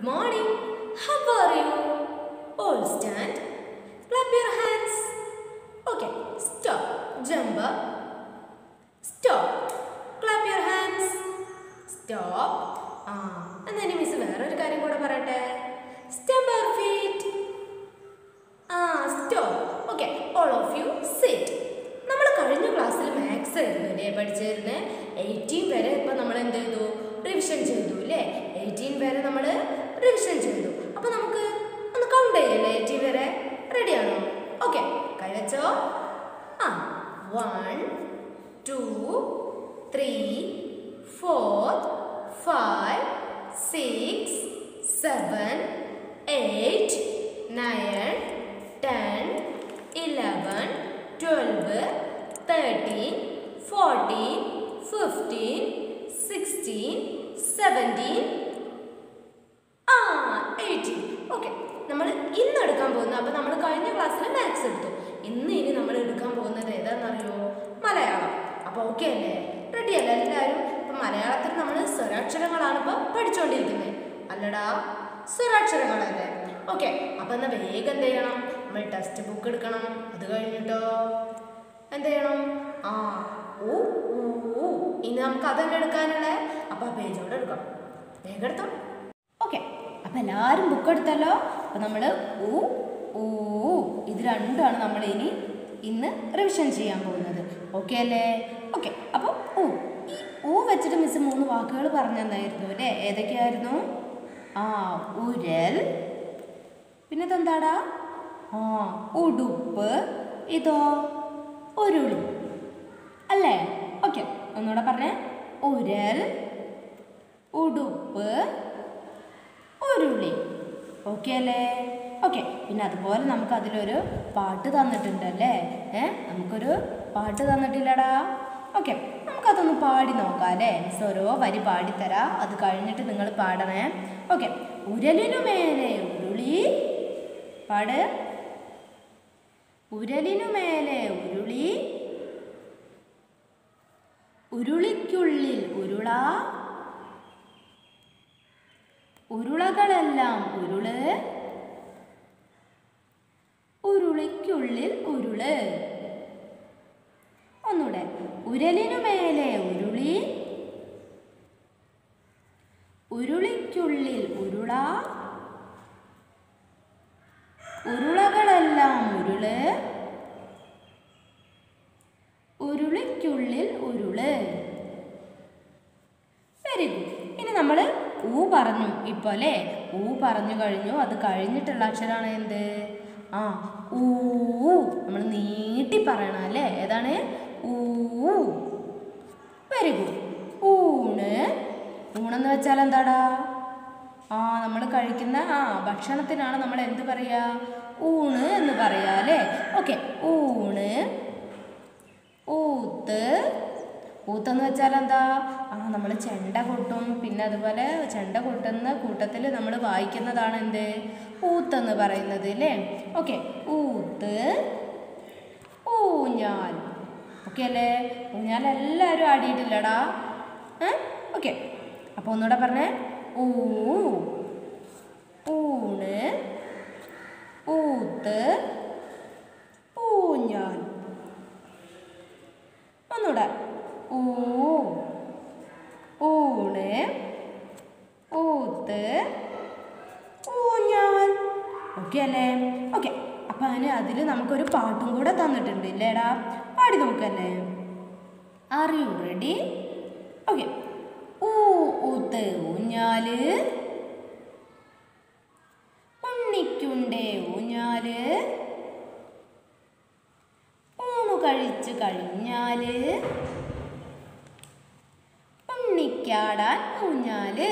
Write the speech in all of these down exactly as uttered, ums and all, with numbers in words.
morning. How are you? All stand. Clap your hands. Okay. Stop. Jump up. Stop. Clap your hands. Stop. Ah. And then miss വേറൊരു കാര്യം കൂടെ പറയട്ടെ. Stamp your feet. Ah. Stop. Okay. All of you sit. നമ്മൾ കഴിഞ്ഞ ക്ലാസ്സിൽ maths ആയിരുന്നു അല്ലേ പഠിച്ചിരുന്നത്. എയ്റ്റീൻ വരെ ഇപ്പം നമ്മൾ എന്ത് ചെയ്തു? റിവിഷൻ ചെയ്തു അല്ലേ? എയ്റ്റീൻ വരെ നമ്മൾ റിവിഷൻ ചെയ്തു. അപ്പോൾ നമുക്ക് ഒന്ന് കൗണ്ട് ചെയ്യല്ലേ എയ്റ്റീൻ വരെ? റെഡിയാണോ? ഓക്കെ, കഴിച്ചോ? ആ one two three four five six seven eight nine ten eleven twelve thirteen fourteen fifteen sixteen seventeen ആ എയ്റ്റീൻ. ഓക്കെ, നമ്മൾ ഇന്ന് എടുക്കാൻ പോകുന്നത്, അപ്പോൾ നമ്മൾ കഴിഞ്ഞ ക്ലാസ്സിൽ മാത്സ് എടുത്തു. ഇന്ന് ഇനി നമ്മൾ എടുക്കാൻ പോകുന്നത് ഏതാണെന്നറിയോ? മലയാളം. അപ്പോൾ ഓക്കെ അല്ലേ? റെഡി അല്ലേ എല്ലാവരും? ഇപ്പം മലയാളത്തിൽ നമ്മൾ സ്വരാക്ഷരങ്ങളാണ് ഇപ്പോൾ പഠിച്ചുകൊണ്ടിരിക്കുന്നത് അല്ലടാ? സ്വരാക്ഷരങ്ങളല്ലേ? ഓക്കെ, അപ്പോൾ എന്നാൽ വേഗം എന്ത് ചെയ്യണം? നമ്മൾ ടെക്സ്റ്റ് ബുക്ക് എടുക്കണം. അത് കഴിഞ്ഞിട്ടോ എന്ത് ചെയ്യണം? ആ ഊ ഊ ഇനി നമുക്ക് അതന്നെ എടുക്കാനുള്ളേ. അപ്പോൾ ആ പേജോടെ എടുക്കാം. വേഗം എടുത്തോ. ഓക്കെ, അപ്പം എല്ലാവരും ബുക്ക് എടുത്തല്ലോ. അപ്പം നമ്മൾ ഊ ഊ ഇത് രണ്ടുമാണ് നമ്മൾ ഇനി ഇന്ന് റിവിഷൻ ചെയ്യാൻ പോകുന്നത്. ഓക്കെ അല്ലേ? ഓക്കെ, അപ്പോൾ ഊ ഈ ഊ വെച്ചിട്ട് മിസ് മൂന്ന് വാക്കുകൾ പറഞ്ഞു തന്നായിരുന്നു അല്ലേ? ഏതൊക്കെയായിരുന്നു? ആ ഉരൽ, പിന്നെ ഇതെന്താടാ? ആ ഉടുപ്പ്, ഇതോ ഉരുളി അല്ലേ? ഓക്കെ, ഒന്നുകൂടെ പറഞ്ഞേ. ഉരൽ, ഉടുപ്പ്, ഉരുളി. ഓക്കെ അല്ലേ? ഓക്കെ, പിന്നെ അതുപോലെ നമുക്ക് അതിലൊരു പാട്ട് തന്നിട്ടുണ്ടല്ലേ? ഏ നമുക്കൊരു പാട്ട് തന്നിട്ടില്ലടാ? ഓക്കെ, നമുക്കതൊന്ന് പാടി നോക്കാം അല്ലേ? മിസ് ഓരോ വരി പാടിത്തരാം. അത് കഴിഞ്ഞിട്ട് നിങ്ങൾ പാടണേ. ഓക്കെ, ഉരലിനു മേലെ ഉരുളി. പാട്. ഉരലിനു മേലെ ഉരുളി, ഉരുളിക്കുള്ളിൽ ഉരുള, ഉരുളകളെല്ലാം ഉരുള്, ഉരുളിക്കുള്ളിൽ ഉരുള്. ഒന്നൂടെ. ഉരലിനു മേലെ ഉരുളി, ഉരുളിക്കുള്ളിൽ ഉരുള, ഉരുളകളെല്ലാം ഉരുള്, ഉരുളിക്കുള്ളിൽ ഉരുള്. Very good. ഇനി നമ്മൾ ഊ പറഞ്ഞു ഇപ്പോൾ അല്ലേ? ഊ പറഞ്ഞു കഴിഞ്ഞു. അത് കഴിഞ്ഞിട്ടുള്ള അക്ഷരമാണ് എന്ത്? ആ ഊ. നമ്മൾ നീട്ടി പറയണം അല്ലേ? ഏതാണ്? ഊ. Very good. ഊണ്. ഊണെന്ന് വെച്ചാൽ എന്താടാ? ആ നമ്മൾ കഴിക്കുന്ന ആ ഭക്ഷണത്തിനാണ് നമ്മൾ എന്ത് പറയുക? ഊണ് എന്ന് പറയുക അല്ലേ? ഓക്കെ, ഊണ്. ഊത്ത്. ഊത്തെന്ന് വെച്ചാൽ എന്താ? ആ നമ്മൾ ചെണ്ട കൊട്ടും. പിന്നെ അതുപോലെ ചെണ്ട കൊട്ടുന്ന കൂട്ടത്തിൽ നമ്മൾ വായിക്കുന്നതാണ് എന്ത്? ഊത്തെന്ന് പറയുന്നത് അല്ലേ? ഓക്കെ, ഊത്ത്. ഊഞ്ഞാൽ. ഓക്കെ അല്ലേ? ഊഞ്ഞാൽ എല്ലാവരും ആടിയിട്ടില്ലടാ? ഏ ഓക്കെ, അപ്പോൾ ഒന്നുകൂടെ പറഞ്ഞേ. ഊ, ഊണ്, ഊത്ത്, ഊഞ്ഞാൽ. ഒന്നുകൂടെ. ഊ, ഊണ്, ഊത്ത്, ഊഞ്ഞാൽ. ഓക്കെ അല്ലേ? ഓക്കെ, അപ്പം അതിന് അതിൽ നമുക്കൊരു പാട്ടും കൂടെ തന്നിട്ടുണ്ട് ഇല്ലേടാ? പാടി നോക്കല്ലേ? Are you ready? ഓക്കെ. ഊ ഊത്ത് ഊഞ്ഞാല്, ഉണ്ണിക്കുണ്ടേ ഊഞ്ഞാല്, ഊണു കഴിച്ചു കഴിഞ്ഞാല്, ഉണ്ണിക്കാടാൻ ഊഞ്ഞാല്.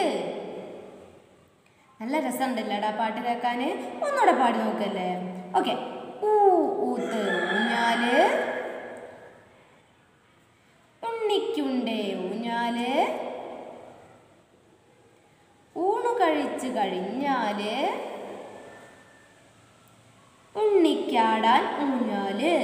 നല്ല രസമുണ്ടല്ലേടാ പാട്ട് കേൾക്കാൻ? ഒന്നുകൂടെ പാടി നോക്കല്ലേ? ഓക്കെ. ഊ ഊത്ത് ഊഞ്ഞാല്, ഉണ്ണിക്കുണ്ടേ ഊഞ്ഞാല്, ഊണു കഴിച്ചു കഴിഞ്ഞാല്, ഉണ്ണിക്കാടാൻ ഊഞ്ഞാല്.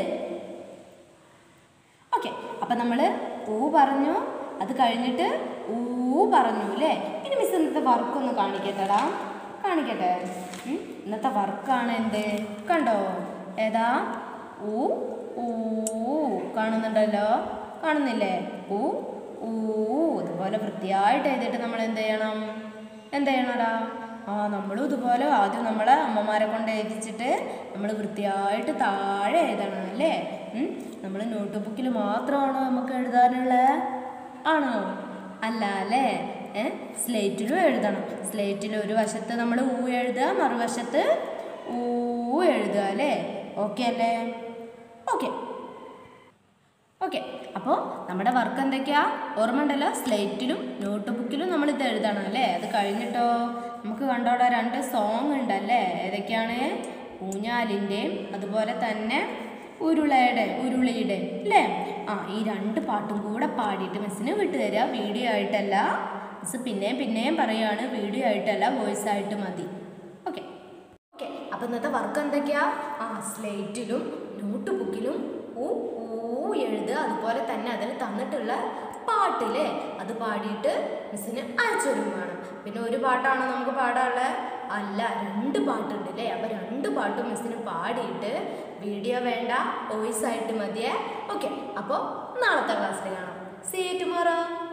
ഓക്കെ, അപ്പം നമ്മൾ ഊ പറഞ്ഞു. അത് കഴിഞ്ഞിട്ട് ഊ പറഞ്ഞു അല്ലേ? ഇനി മിസ് ഇന്നത്തെ വർക്കൊന്ന് കാണിക്കട്ടെടാ. കാണിക്കട്ടെ. ഇന്നത്തെ വർക്കാണ് എന്ത് കണ്ടോ? ഏതാ? ഊ ഊ കാണുന്നുണ്ടല്ലോ, കാണുന്നില്ലേ? ഊ ഊ ഇതുപോലെ വൃത്തിയായിട്ട് എഴുതിയിട്ട് നമ്മൾ എന്ത് ചെയ്യണം? എന്ത് ചെയ്യണടാ? ആ നമ്മളും ഇതുപോലെ ആദ്യം നമ്മളെ അമ്മമാരെ കൊണ്ട് എഴുതിച്ചിട്ട് നമ്മൾ വൃത്തിയായിട്ട് താഴെ എഴുതണം അല്ലേ? നമ്മൾ നോട്ട് ബുക്കിൽ മാത്രമാണോ നമുക്ക് എഴുതാനുള്ളത്? ആണോ? അല്ല അല്ലേ? ഏഹ് സ്ലേറ്റിലും എഴുതണം. സ്ലേറ്റിൽ ഒരു വശത്ത് നമ്മൾ ഊ എഴുതുക, മറുവശത്ത് ഊ എഴുതുക അല്ലേ? ഓക്കെ അല്ലേ? ഓക്കെ ഓക്കെ അപ്പോൾ നമ്മുടെ വർക്ക് എന്തൊക്കെയാ ഓർമ്മ ഉണ്ടല്ലോ? സ്ലേറ്റിലും നോട്ട് ബുക്കിലും നമ്മൾ ഇത് എഴുതണം അല്ലേ? അത് കഴിഞ്ഞിട്ടോ നമുക്ക് കണ്ടോടെ രണ്ട് സോങ് ഉണ്ടല്ലേ? ഏതൊക്കെയാണ്? ഊഞ്ഞാലിൻ്റെയും അതുപോലെ തന്നെ ഉരുളയുടെ ഉരുളിയുടെ അല്ലേ? ആ ഈ രണ്ട് പാട്ടും കൂടെ പാടിയിട്ട് മിസ്സിന് വിട്ടുതരിക. വീഡിയോ ആയിട്ടല്ല, മിസ് പിന്നെയും പിന്നെയും പറയുകയാണ്, വീഡിയോ ആയിട്ടല്ല, വോയിസ് ആയിട്ട് മതി. ഓക്കെ ഓക്കെ അപ്പം ഇന്നത്തെ വർക്ക് എന്തൊക്കെയാ? ആ സ്ലേറ്റിലും നോട്ട് ബുക്കിലും ഊ ഊ എഴുതുക, അതുപോലെ തന്നെ അതിൽ തന്നിട്ടുള്ള പാട്ടില്ലേ അത് പാടിയിട്ട് മിസ്സിന് അയച്ചൊരു വേണം. പിന്നെ ഒരു പാട്ടാണ് നമുക്ക് പാടാനുള്ളത്? അല്ല, രണ്ട് പാട്ടുണ്ട് അല്ലേ? അപ്പോൾ രണ്ട് പാട്ടും മിസ്സിന് പാടിയിട്ട് വീഡിയോ വേണ്ട, വോയിസ് ആയിട്ട് മതിയേ. ഓക്കെ അപ്പോൾ നാളത്തെ ക്ലാസ്സിൽ കാണാം. See you tomorrow.